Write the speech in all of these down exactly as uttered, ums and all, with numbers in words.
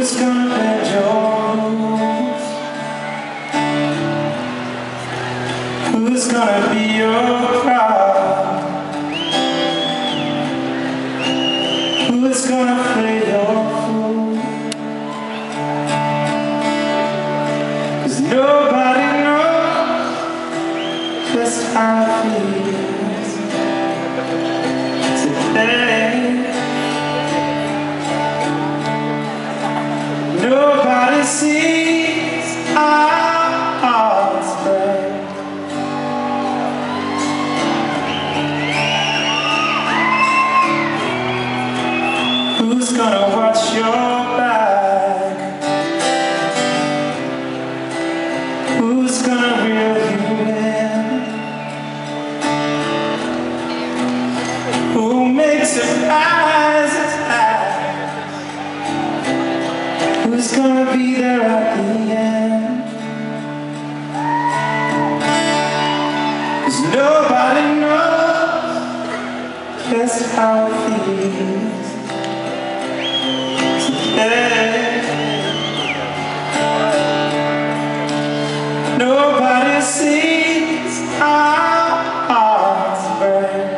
Who's gonna bend your rules? Who's gonna be your crowd? Who's gonna play your fool? 'Cause nobody knows just how it feels today. Nobody sees our hearts break. Who's gonna watch your back? Who's gonna reel you in? Who makes a eyes attack? Who's gonna be there at the end? 'Cause nobody knows just how it feels today. Nobody sees our hearts break.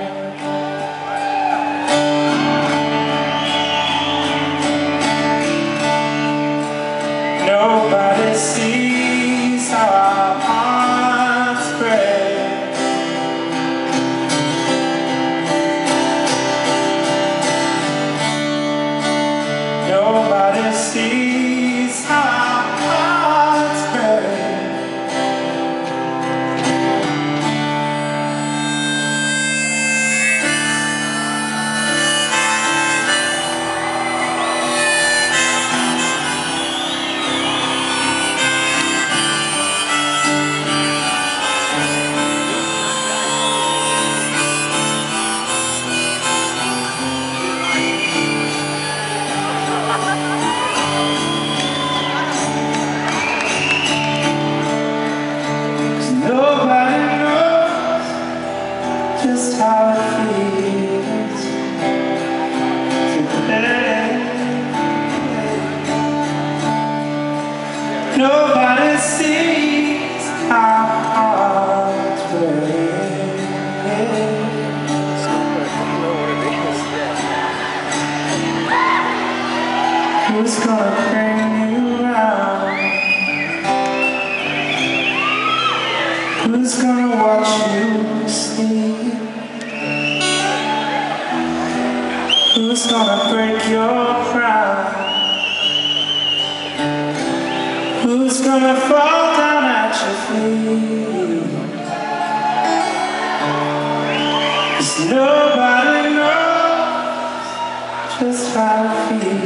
Nobody sees how our hearts break. Nobody sees how our hearts break. Nobody knows just how it feels today. Nobody sees our hearts break. Who's gonna bring you around? Who's gonna watch you sleep? Who's gonna break your crown? Who's gonna fall down at your feet? 'Cause nobody knows just how it feels.